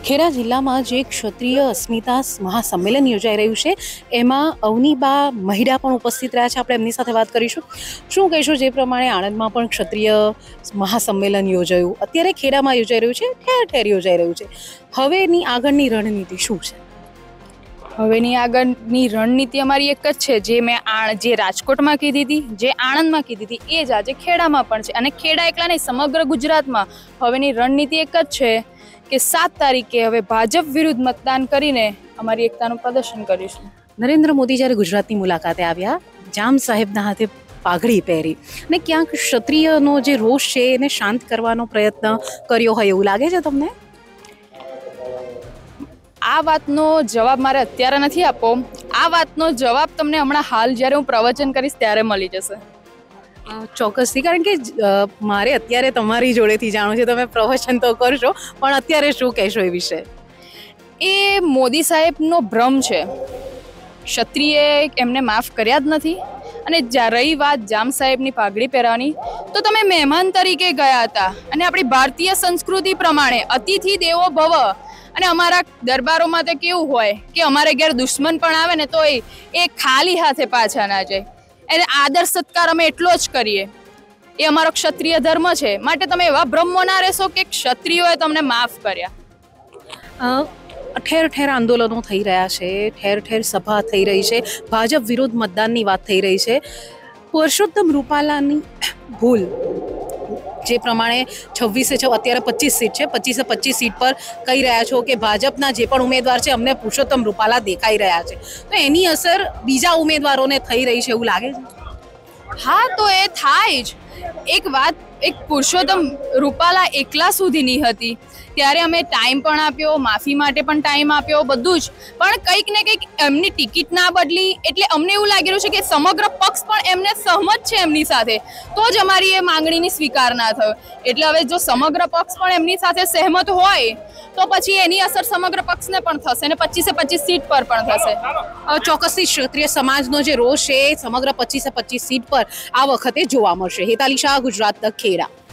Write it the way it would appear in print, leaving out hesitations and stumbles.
ખેડા જિલ્લામાં જે ક્ષત્રિય અસ્મિતા મહાસંમેલન યોજાઈ રહ્યું છે એમાં અવનીબા મહિડા પણ ઉપસ્થિત રહ્યા છે. આપણે એમની સાથે વાત કરીશું. શું કહેશો, જે પ્રમાણે આણંદમાં પણ ક્ષત્રિય મહાસંમેલન યોજાયું, અત્યારે ખેડામાં યોજાઈ રહ્યું છે, ઠેર ઠેર યોજાઈ રહ્યું છે, હવેની આગળની રણનીતિ શું છે? હવેની આગળની રણનીતિ અમારી એક જ છે, જે મેં જે રાજકોટમાં કીધી હતી, જે આણંદમાં કીધી હતી, એ જ આજે ખેડામાં પણ છે. અને ખેડા એકલા નહીં, સમગ્ર ગુજરાતમાં હવેની રણનીતિ એક જ છે કે 7 તારીખે હવે ભાજપ વિરુદ્ધ મતદાન કરીને અમારી એકતાનું પ્રદર્શન કરીશું. નરેન્દ્ર મોદી જ્યારે ગુજરાતની મુલાકાતે આવ્યા, જામ સાહેબના હાથે પાઘડી પહેરી અને ક્યાંક ક્ષત્રિયનો જે રોષ છે એને શાંત કરવાનો પ્રયત્ન કર્યો હોય એવું લાગે છે તમને? આ વાતનો જવાબ મારે અત્યારે નથી આપવો. આ વાતનો જવાબ તમને હમણાં હાલ જ્યારે હું પ્રવચન કરીશ ત્યારે મળી જશે. ચોક્કસથી, કારણ કે મારે અત્યારે તમારી જોડેથી જાણવું છે. તમે પ્રવચન તો કરશો, પણ અત્યારે શું કહેશો એ વિશે? એ મોદી સાહેબનો ભ્રમ છે. ક્ષત્રિયે એમને માફ કર્યા જ નથી. અને રહી વાત જામ સાહેબની પાઘડી પહેરવાની, તો તમે મહેમાન તરીકે ગયા હતા અને આપણી ભારતીય સંસ્કૃતિ પ્રમાણે અતિથિ દેવો ભવ. અને અમારા દરબારોમાં તો કેવું હોય કે અમારે ઘેર દુશ્મન પણ આવે ને તો એ ખાલી હાથે પાછા ના જાય. એને આદર સત્કાર અમે એટલો જ કરીએ. એ અમારો ક્ષત્રિય ધર્મ છે. માટે તમે એવા ભ્રમમાં ના રહેશો કે ક્ષત્રિયોએ તમને માફ કર્યા. ઠેર ઠેર આંદોલનો થઈ રહ્યા છે, ઠેર ઠેર સભા થઈ રહી છે, ભાજપ વિરુદ્ધ મતદાનની વાત થઈ રહી છે. પુરુષોત્તમ રૂપાલાની ભૂલ, જે પ્રમાણે 26 અત્યારે 25 સીટ છે, 25 સીટ પર કહી રહ્યા છો કે ભાજપના જે પણ ઉમેદવાર છે અમને પુરુષોત્તમ રૂપાલા દેખાઈ રહ્યા છે, તો એની અસર બીજા ઉમેદવારોને થઈ રહી છે એવું લાગે છે? હા, તો એ થાય જ. એક વાત, એક પુરુષોત્તમ રૂપાલા એકલા સુધીની હતી ત્યારે અમે ટાઈમ પણ આપ્યો, માફી માટે પણ ટાઈમ આપ્યો, બધું જ. પણ કંઈક ને કંઈક એમની ટિકિટ ના બદલી એટલે અમને એવું લાગી રહ્યું છે કે સમગ્ર પક્ષ પણ એમને સહમત છે એમની સાથે, તો જ અમારી એ માંગણીની સ્વીકાર ના થયો. એટલે હવે જો સમગ્ર પક્ષ પણ એમની સાથે સહેમત હોય તો પછી એની અસર સમગ્ર પક્ષને પણ થશે અને 25 સીટ પર પણ થશે. ચોક્કસથી ક્ષત્રિય સમાજનો જે રોષ છે સમગ્ર 25 સીટ પર આ વખતે જોવા મળશે. હેતાલી શાહ, ગુજરાત તક, ખેડા.